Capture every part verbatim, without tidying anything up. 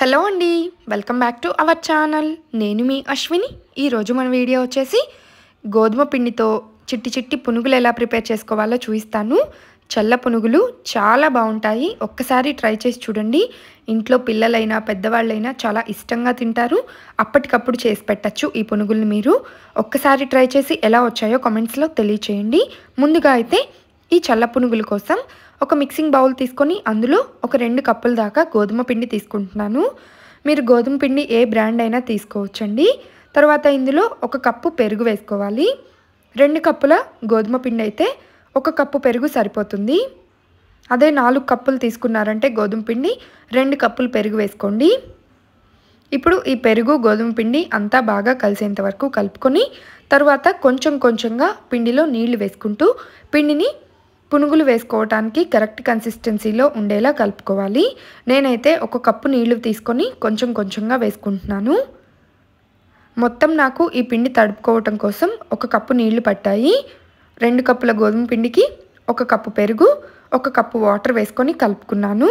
Hello అండి, welcome back to our channel. నేను మీ అశ్విని. ఈరోజు మన వీడియో వచ్చేసి గోధుమ పిండితో చిట్టి చిట్టి పునుగులు ఎలా ప్రిపేర్ చేసుకోవాలో చూపిస్తాను. చల్ల పునుగులు చాలా బాగుంటాయి. ఒక్కసారి ట్రై చేసి చూడండి. ఇంట్లో పిల్లలైనా పెద్దవాళ్ళైనా చాలా ఇష్టంగా తింటారు. అప్పటికప్పుడు చేసి పెట్టచ్చు ఈ పునుగుల్ని. మీరు ఒక్కసారి ట్రై చేసి ఎలా వచ్చాయో కామెంట్స్లో తెలియచేయండి. ముందుగా అయితే ఈ చల్ల పునుగుల కోసం ఒక మిక్సింగ్ బౌల్ తీసుకొని అందులో ఒక రెండు కప్పుల దాకా గోధుమ పిండి తీసుకుంటున్నాను. మీరు గోధుమ పిండి ఏ బ్రాండ్ అయినా తీసుకోవచ్చండి. తర్వాత ఇందులో ఒక కప్పు పెరుగు వేసుకోవాలి. రెండు కప్పుల గోధుమ పిండి అయితే ఒక కప్పు పెరుగు సరిపోతుంది. అదే నాలుగు కప్పులు తీసుకున్నారంటే గోధుమ పిండి రెండు కప్పులు పెరుగు వేసుకోండి. ఇప్పుడు ఈ పెరుగు గోధుమ పిండి అంతా బాగా కలిసేంత వరకు కలుపుకొని తర్వాత కొంచెం కొంచెంగా పిండిలో నీళ్లు వేసుకుంటూ పిండిని పునుగులు వేసుకోవడానికి కరెక్ట్ కన్సిస్టెన్సీలో ఉండేలా కలుపుకోవాలి. నేనైతే ఒక కప్పు నీళ్లు తీసుకొని కొంచెం కొంచెంగా వేసుకుంటున్నాను. మొత్తం నాకు ఈ పిండి తడుపుకోవటం కోసం ఒక కప్పు నీళ్లు పట్టాయి. రెండు కప్పుల గోధుమ పిండికి ఒక కప్పు పెరుగు, ఒక కప్పు వాటర్ వేసుకొని కలుపుకున్నాను.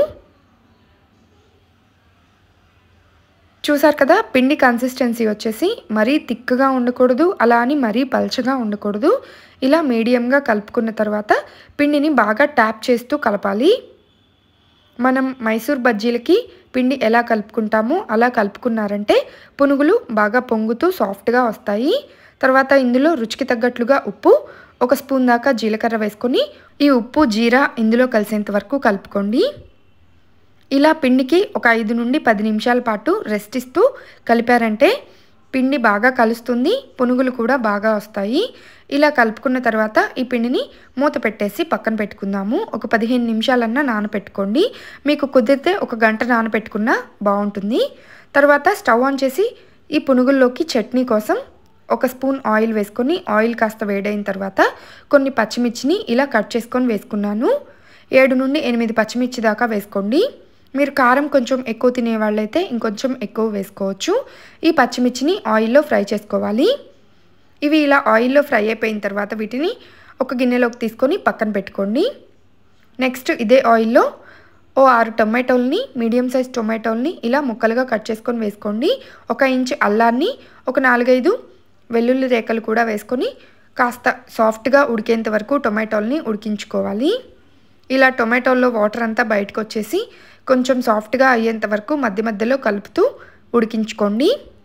చూసారు కదా, పిండి కన్సిస్టెన్సీ వచ్చేసి మరీ థిక్గా ఉండకూడదు, అలా అని మరీ పల్చగా ఉండకూడదు. ఇలా మీడియంగా కలుపుకున్న తర్వాత పిండిని బాగా ట్యాప్ చేస్తూ కలపాలి. మనం మైసూర్ బజ్జీలకి పిండి ఎలా కలుపుకుంటామో అలా కలుపుకున్నారంటే పునుగులు బాగా పొంగుతూ సాఫ్ట్గా వస్తాయి. తర్వాత ఇందులో రుచికి తగ్గట్లుగా ఉప్పు, ఒక స్పూన్ దాకా జీలకర్ర వేసుకొని ఈ ఉప్పు జీరా ఇందులో కలిసేంత వరకు కలుపుకోండి. ఇలా పిండికి ఒక ఐదు నుండి పది నిమిషాల పాటు రెస్ట్ ఇస్తూ కలిపారంటే పిండి బాగా కలుస్తుంది, పునుగులు కూడా బాగా వస్తాయి. ఇలా కలుపుకున్న తర్వాత ఈ పిండిని మూత పెట్టేసి పక్కన పెట్టుకుందాము. ఒక పదిహేను నిమిషాలన్నా నానపెట్టుకోండి. మీకు కుదిరితే ఒక గంట నానపెట్టుకున్నా బాగుంటుంది. తర్వాత స్టవ్ ఆన్ చేసి ఈ పునుగుల్లోకి చట్నీ కోసం ఒక స్పూన్ ఆయిల్ వేసుకొని ఆయిల్ కాస్త వేడైన తర్వాత కొన్ని పచ్చిమిర్చిని ఇలా కట్ చేసుకొని వేసుకున్నాను. ఏడు నుండి ఎనిమిది పచ్చిమిర్చి దాకా వేసుకోండి. మీరు కారం కొంచెం ఎక్కువ తినే వాళ్ళైతే ఇంకొంచెం ఎక్కువ వేసుకోవచ్చు. ఈ పచ్చిమిర్చిని ఆయిల్లో ఫ్రై చేసుకోవాలి. ఇవి ఇలా ఆయిల్లో ఫ్రై అయిపోయిన తర్వాత వీటిని ఒక గిన్నెలోకి తీసుకొని పక్కన పెట్టుకోండి. నెక్స్ట్ ఇదే ఆయిల్లో ఓ ఆరు టొమాటోల్ని, మీడియం సైజ్ టొమాటోల్ని ఇలా ముక్కలుగా కట్ చేసుకొని వేసుకోండి. ఒక ఇంచు అల్లాన్ని, ఒక నాలుగైదు వెల్లుల్లి రేఖలు కూడా వేసుకొని కాస్త సాఫ్ట్గా ఉడికేంత వరకు టొమాటోల్ని ఉడికించుకోవాలి. ఇలా టొమాటోల్లో వాటర్ అంతా బయటకు వచ్చేసి కొంచెం సాఫ్ట్గా అయ్యేంత వరకు మధ్య మధ్యలో కలుపుతూ ఉడికించుకోండి.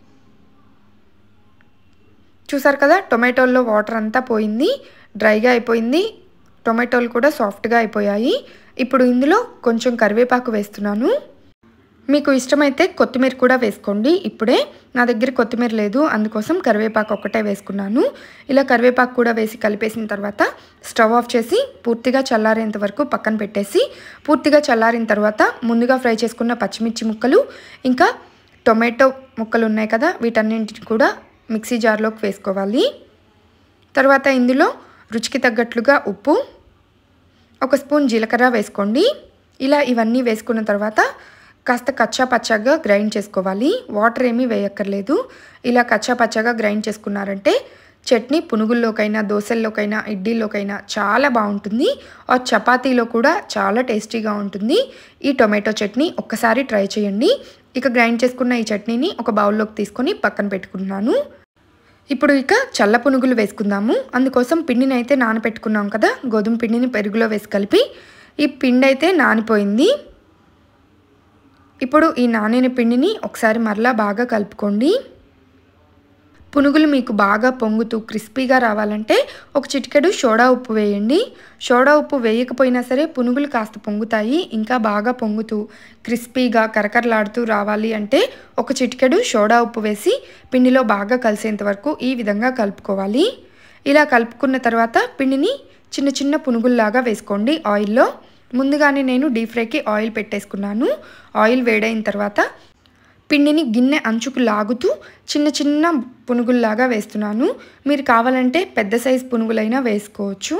చూసారు కదా, టొమాటోల్లో వాటర్ అంతా పోయింది, డ్రైగా అయిపోయింది. టొమాటోలు కూడా సాఫ్ట్గా అయిపోయాయి. ఇప్పుడు ఇందులో కొంచెం కరివేపాకు వేస్తున్నాను. మీకు ఇష్టమైతే కొత్తిమీర కూడా వేసుకోండి. ఇప్పుడే నా దగ్గర కొత్తిమీర లేదు, అందుకోసం కరివేపాకు ఒక్కటే వేసుకున్నాను. ఇలా కరివేపాకు కూడా వేసి కలిపేసిన తర్వాత స్టవ్ ఆఫ్ చేసి పూర్తిగా చల్లారేంత వరకు పక్కన పెట్టేసి పూర్తిగా చల్లారిన తర్వాత ముందుగా ఫ్రై చేసుకున్న పచ్చిమిర్చి ముక్కలు ఇంకా టొమాటో ముక్కలు ఉన్నాయి కదా, వీటన్నింటిని కూడా మిక్సీ జార్లోకి వేసుకోవాలి. తర్వాత ఇందులో రుచికి తగ్గట్లుగా ఉప్పు, ఒక స్పూన్ జీలకర్ర వేసుకోండి. ఇలా ఇవన్నీ వేసుకున్న తర్వాత కాస్త కచ్చా పచ్చాగా గ్రైండ్ చేసుకోవాలి. వాటర్ ఏమీ వేయక్కర్లేదు. ఇలా కచ్చా పచ్చాగా గ్రైండ్ చేసుకున్నారంటే చట్నీ పునుగుల్లోకైనా, దోశల్లోకైనా, ఇడ్లీలోకైనా చాలా బాగుంటుంది. ఆ చపాతీలో కూడా చాలా టేస్టీగా ఉంటుంది ఈ టొమాటో చట్నీ. ఒక్కసారి ట్రై చేయండి. ఇక గ్రైండ్ చేసుకున్న ఈ చట్నీని ఒక బౌల్లోకి తీసుకొని పక్కన పెట్టుకున్నాను. ఇప్పుడు ఇక చల్ల పునుగులు వేసుకుందాము. అందుకోసం పిండిని అయితే నానపెట్టుకున్నాం కదా, గోధుమ పిండిని పెరుగులో వేసి కలిపి ఈ పిండి అయితే నానిపోయింది. ఇప్పుడు ఈ నానిన పిండిని ఒకసారి మరలా బాగా కలుపుకోండి. పునుగులు మీకు బాగా పొంగుతూ క్రిస్పీగా రావాలంటే ఒక చిటికెడు సోడా ఉప్పు వేయండి. సోడా ఉప్పు వేయకపోయినా సరే పునుగులు కాస్త పొంగుతాయి. ఇంకా బాగా పొంగుతూ క్రిస్పీగా కరకరలాడుతూ రావాలి అంటే ఒక చిటికెడు సోడా ఉప్పు వేసి పిండిలో బాగా కలిసేంత వరకు ఈ విధంగా కలుపుకోవాలి. ఇలా కలుపుకున్న తర్వాత పిండిని చిన్న చిన్న పునుగుల్లాగా వేసుకోండి ఆయిల్లో. ముందుగానే నేను డీప్ ఫ్రైకి ఆయిల్ పెట్టేసుకున్నాను. ఆయిల్ వేడైన తర్వాత పిండిని గిన్నె అంచుకు లాగుతూ చిన్న చిన్న పునుగుల్లాగా వేస్తున్నాను. మీరు కావాలంటే పెద్ద సైజు పునుగులైనా వేసుకోవచ్చు.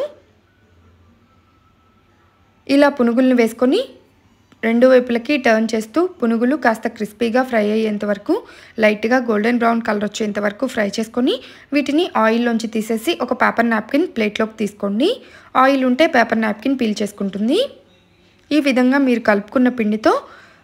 ఇలా పునుగుల్ని వేసుకొని రెండు వైపులకి టర్న్ చేస్తూ పునుగులు కాస్త క్రిస్పీగా ఫ్రై అయ్యేంత వరకు, లైట్గా గోల్డెన్ బ్రౌన్ కలర్ వచ్చేంత వరకు ఫ్రై చేసుకొని వీటిని ఆయిల్లోంచి తీసేసి ఒక పేపర్ నాప్కిన్ ప్లేట్లోకి తీసుకోండి. ఆయిల్ ఉంటే పేపర్ నాప్కిన్ పీల్ చేసుకుంటుంది. ఈ విధంగా మీరు కలుపుకున్న పిండితో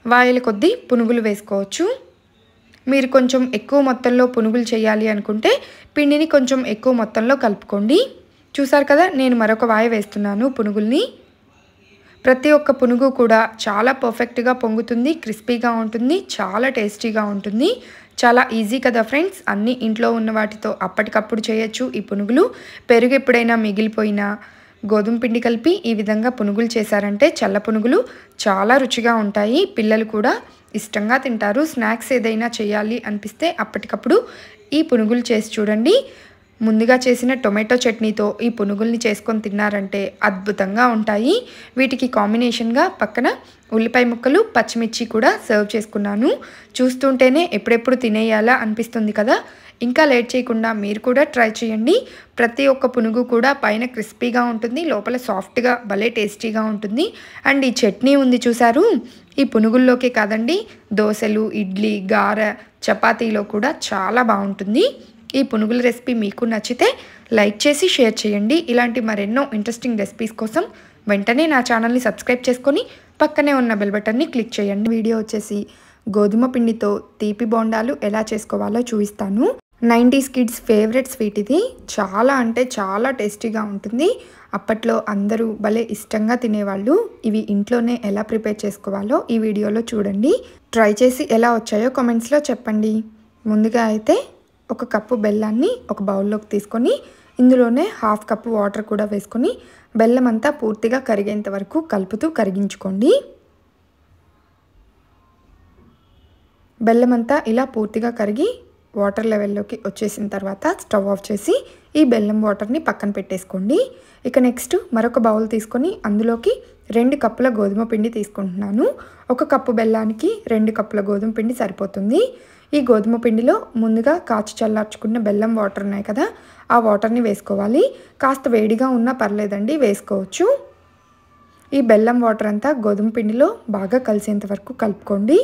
వాయిల కొద్దీ పునుగులు వేసుకోవచ్చు. మీరు కొంచెం ఎక్కువ మొత్తంలో పునుగులు చేయాలి అనుకుంటే పిండిని కొంచెం ఎక్కువ మొత్తంలో కలుపుకోండి. చూసారు కదా, నేను మరొక వాయి వేస్తున్నాను పునుగుల్ని. ప్రతి ఒక్క పునుగు కూడా చాలా పర్ఫెక్ట్గా పొంగుతుంది, క్రిస్పీగా ఉంటుంది, చాలా టేస్టీగా ఉంటుంది. చాలా ఈజీ కదా ఫ్రెండ్స్. అన్నీ ఇంట్లో ఉన్న వాటితో అప్పటికప్పుడు చేయొచ్చు ఈ పునుగులు. పెరుగు ఎప్పుడైనా మిగిలిపోయినా గోధుమ పిండి కలిపి ఈ విధంగా పునుగులు చేశారంటే చల్ల పునుగులు చాలా రుచిగా ఉంటాయి. పిల్లలు కూడా ఇష్టంగా తింటారు. స్నాక్స్ ఏదైనా చేయాలి అనిపిస్తే అప్పటికప్పుడు ఈ పునుగులు చేసి చూడండి. ముందుగా చేసిన టొమాటో చట్నీతో ఈ పునుగుల్ని చేసుకొని తిన్నారంటే అద్భుతంగా ఉంటాయి. వీటికి కాంబినేషన్గా పక్కన ఉల్లిపాయ ముక్కలు, పచ్చిమిర్చి కూడా సర్వ్ చేసుకున్నాను. చూస్తుంటేనే ఎప్పుడెప్పుడు తినేయాలా అనిపిస్తుంది కదా. ఇంకా లేట్ చేయకుండా మీరు కూడా ట్రై చేయండి. ప్రతి ఒక్క పునుగు కూడా పైన క్రిస్పీగా ఉంటుంది, లోపల సాఫ్ట్గా భలే టేస్టీగా ఉంటుంది. అండ్ ఈ చట్నీ ఉంది చూసారు, ఈ పునుగుల్లోకే కాదండి, దోశలు, ఇడ్లీ, గారె, చపాతీలో కూడా చాలా బాగుంటుంది. ఈ పునుగుల రెసిపీ మీకు నచ్చితే లైక్ చేసి షేర్ చేయండి. ఇలాంటి మరెన్నో ఇంట్రెస్టింగ్ రెసిపీస్ కోసం వెంటనే నా ఛానల్ని సబ్స్క్రైబ్ చేసుకొని పక్కనే ఉన్న బెల్ బటన్ని క్లిక్ చేయండి. వీడియో వచ్చేసి గోధుమ పిండితో తీపి బోండాలు ఎలా చేసుకోవాలో చూపిస్తాను. నైంటీస్ కిడ్స్ ఫేవరెట్ స్వీట్ ఇది. చాలా అంటే చాలా టేస్టీగా ఉంటుంది. అప్పట్లో అందరూ భలే ఇష్టంగా తినేవాళ్ళు. ఇవి ఇంట్లోనే ఎలా ప్రిపేర్ చేసుకోవాలో ఈ వీడియోలో చూడండి. ట్రై చేసి ఎలా వచ్చాయో కామెంట్స్లో చెప్పండి. ముందుగా అయితే ఒక కప్పు బెల్లాన్ని ఒక బౌల్లోకి తీసుకొని ఇందులోనే హాఫ్ కప్పు వాటర్ కూడా వేసుకొని బెల్లం అంతా పూర్తిగా కరిగేంత వరకు కలుపుతూ కరిగించుకోండి. బెల్లం అంతా ఇలా పూర్తిగా కరిగి వాటర్ లెవెల్లోకి వచ్చేసిన తర్వాత స్టవ్ ఆఫ్ చేసి ఈ బెల్లం వాటర్ని పక్కన పెట్టేసుకోండి. ఇక నెక్స్ట్ మరొక బౌల్ తీసుకొని అందులోకి రెండు కప్పుల గోధుమ పిండి తీసుకుంటున్నాను. ఒక కప్పు బెల్లానికి రెండు కప్పుల గోధుమ పిండి సరిపోతుంది. ఈ గోధుమ పిండిలో ముందుగా కాచి చల్లార్చుకున్న బెల్లం వాటర్ ఉన్నాయి కదా, ఆ వాటర్ని వేసుకోవాలి. కాస్త వేడిగా ఉన్నా పర్లేదండి, వేసుకోవచ్చు. ఈ బెల్లం వాటర్ అంతా గోధుమ పిండిలో బాగా కలిసేంత వరకు కలుపుకోండి.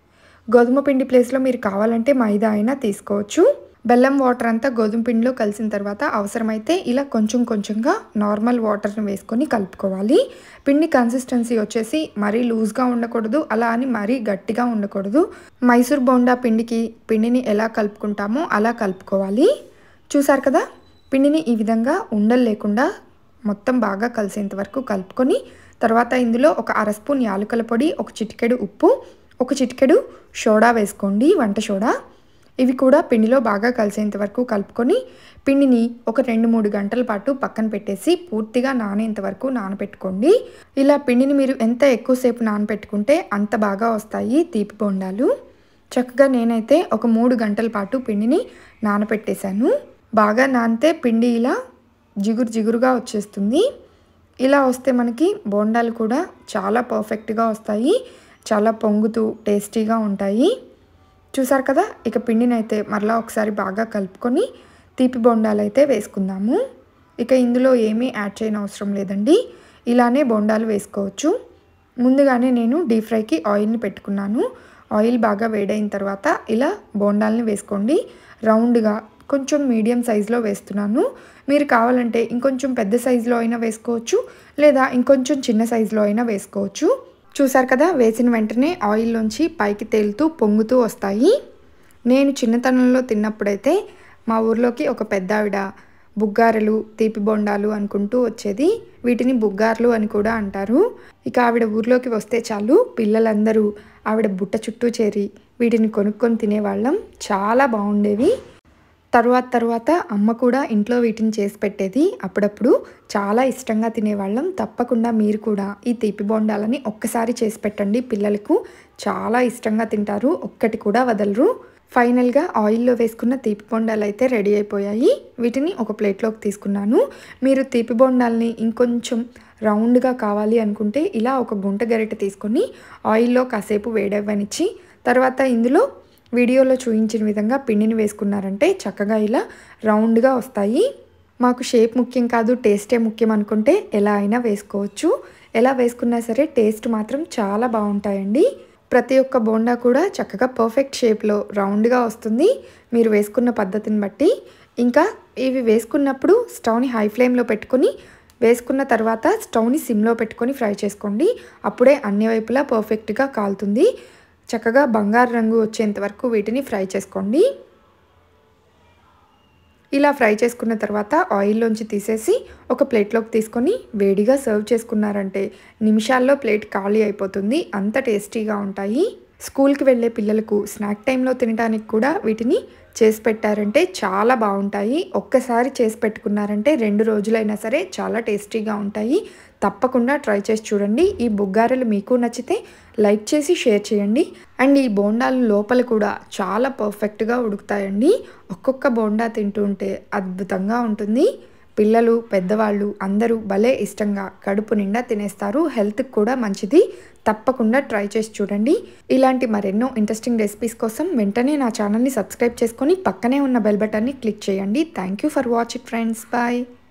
గోధుమ పిండి ప్లేస్లో మీరు కావాలంటే మైదా అయినా తీసుకోవచ్చు. బెల్లం వాటర్ అంతా గోధుమ పిండిలో కలిసిన తర్వాత అవసరమైతే ఇలా కొంచెం కొంచెంగా నార్మల్ వాటర్ని వేసుకొని కలుపుకోవాలి. పిండి కన్సిస్టెన్సీ వచ్చేసి మరీ లూజ్గా ఉండకూడదు, అలా అని మరీ గట్టిగా ఉండకూడదు. మైసూర్ బోండా పిండికి పిండిని ఎలా కలుపుకుంటామో అలా కలుపుకోవాలి. చూసారు కదా, పిండిని ఈ విధంగా ఉండలు లేకుండా మొత్తం బాగా కలిసేంత వరకు కలుపుకొని తర్వాత ఇందులో ఒక అర స్పూన్ యాలకుల పొడి, ఒక చిటికెడు ఉప్పు, ఒక చిటికెడు సోడా వేసుకోండి, వంట సోడా. ఇవి కూడా పిండిలో బాగా కలిసేంత వరకు కలుపుకొని పిండిని ఒక రెండు మూడు గంటల పాటు పక్కన పెట్టేసి పూర్తిగా నానేంత వరకు నానబెట్టుకోండి. ఇలా పిండిని మీరు ఎంత ఎక్కువసేపు నానబెట్టుకుంటే అంత బాగా వస్తాయి తీపి బోండాలు. చక్కగా నేనైతే ఒక మూడు గంటల పాటు పిండిని నానబెట్టేశాను. బాగా నానితే పిండి ఇలా జిగురు జిగురుగా వచ్చేస్తుంది. ఇలా వస్తే మనకి బోండాలు కూడా చాలా పర్ఫెక్ట్గా వస్తాయి, చాలా పొంగుతూ టేస్టీగా ఉంటాయి. చూసారు కదా, ఇక పిండిని అయితే మరలా ఒకసారి బాగా కలుపుకొని తీపి బోండాలు అయితే వేసుకుందాము. ఇక ఇందులో ఏమీ యాడ్ చేయని అవసరం లేదండి, ఇలానే బోండాలు వేసుకోవచ్చు. ముందుగానే నేను డీప్ ఫ్రైకి ఆయిల్ని పెట్టుకున్నాను. ఆయిల్ బాగా వేడైన తర్వాత ఇలా బోండాలని వేసుకోండి. రౌండ్గా కొంచెం మీడియం సైజులో వేస్తున్నాను. మీరు కావాలంటే ఇంకొంచెం పెద్ద సైజులో అయినా వేసుకోవచ్చు, లేదా ఇంకొంచెం చిన్న సైజులో అయినా వేసుకోవచ్చు. చూసారు కదా, వేసిన వెంటనే ఆయిల్లోంచి పైకి తేలుతూ పొంగుతూ వస్తాయి. నేను చిన్నతనంలో తిన్నప్పుడైతే మా ఊర్లోకి ఒక పెద్ద ఆవిడ బుగ్గారెలు, తీపి బొండాలు అనుకుంటూ వచ్చేది. వీటిని బుగ్గార్లు అని కూడా అంటారు. ఇక ఆవిడ ఊర్లోకి వస్తే చాలు పిల్లలందరూ ఆవిడ బుట్ట చుట్టూ చేరి వీటిని కొనుక్కొని తినేవాళ్ళం. చాలా బాగుండేవి. తరువాత తర్వాత అమ్మ కూడా ఇంట్లో వీటిని చేసి పెట్టేది. అప్పుడప్పుడు చాలా ఇష్టంగా తినేవాళ్ళం. తప్పకుండా మీరు కూడా ఈ తీపి బోండాలని ఒక్కసారి చేసి పెట్టండి, పిల్లలకు చాలా ఇష్టంగా తింటారు, ఒక్కటి కూడా వదలరు. ఫైనల్గా ఆయిల్లో వేసుకున్న తీపి బోండాలు అయితే రెడీ అయిపోయాయి. వీటిని ఒక ప్లేట్లోకి తీసుకున్నాను. మీరు తీపి బోండాలని ఇంకొంచెం రౌండ్గా కావాలి అనుకుంటే ఇలా ఒక గుంట గరిటె తీసుకొని ఆయిల్లో కాసేపు వేడవ్వనిచ్చి తర్వాత ఇందులో వీడియోలో చూపించిన విధంగా పిండిని వేసుకున్నారంటే చక్కగా ఇలా రౌండ్గా వస్తాయి. మాకు షేప్ ముఖ్యం కాదు, టేస్టే ముఖ్యం అనుకుంటే ఎలా అయినా వేసుకోవచ్చు. ఎలా వేసుకున్నా సరే టేస్ట్ మాత్రం చాలా బాగుంటాయండి. ప్రతి ఒక్క బోండా కూడా చక్కగా పర్ఫెక్ట్ షేప్లో రౌండ్గా వస్తుంది మీరు వేసుకున్న పద్ధతిని బట్టి. ఇంకా ఇవి వేసుకున్నప్పుడు స్టవ్ని హై ఫ్లేమ్లో పెట్టుకొని వేసుకున్న తర్వాత స్టవ్ని సిమ్లో పెట్టుకొని ఫ్రై చేసుకోండి. అప్పుడే అన్ని వైపులా పర్ఫెక్ట్గా కాలుతుంది. చక్కగా బంగారు రంగు వచ్చేంత వరకు వీటిని ఫ్రై చేసుకోండి. ఇలా ఫ్రై చేసుకున్న తర్వాత ఆయిల్లోంచి తీసేసి ఒక ప్లేట్లోకి తీసుకొని వేడిగా సర్వ్ చేసుకున్నారంటే నిమిషాల్లో ప్లేట్ ఖాళీ అయిపోతుంది. అంత టేస్టీగా ఉంటాయి. స్కూల్కి వెళ్ళే పిల్లలకు స్నాక్ టైంలో తినడానికి కూడా వీటిని చేసి పెట్టారంటే చాలా బాగుంటాయి. ఒక్కసారి చేసి పెట్టుకున్నారంటే రెండు రోజులైనా సరే చాలా టేస్టీగా ఉంటాయి. తప్పకుండా ట్రై చేసి చూడండి. ఈ బుగ్గారెలు మీకు నచ్చితే లైక్ చేసి షేర్ చేయండి. అండ్ ఈ బోండాలు లోపల కూడా చాలా పర్ఫెక్ట్గా ఉడుకుతాయండి. ఒక్కొక్క బోండా తింటూ ఉంటే అద్భుతంగా ఉంటుంది. పిల్లలు పెద్దవాళ్ళు అందరూ భలే ఇష్టంగా కడుపు నిండా తినేస్తారు. హెల్త్కి కూడా మంచిది. తప్పకుండా ట్రై చేసి చూడండి. ఇలాంటి మరెన్నో ఇంట్రెస్టింగ్ రెసిపీస్ కోసం వెంటనే నా ఛానల్ని సబ్స్క్రైబ్ చేసుకొని పక్కనే ఉన్న బెల్ బటన్ని క్లిక్ చేయండి. Thank you for watching friends. Bye.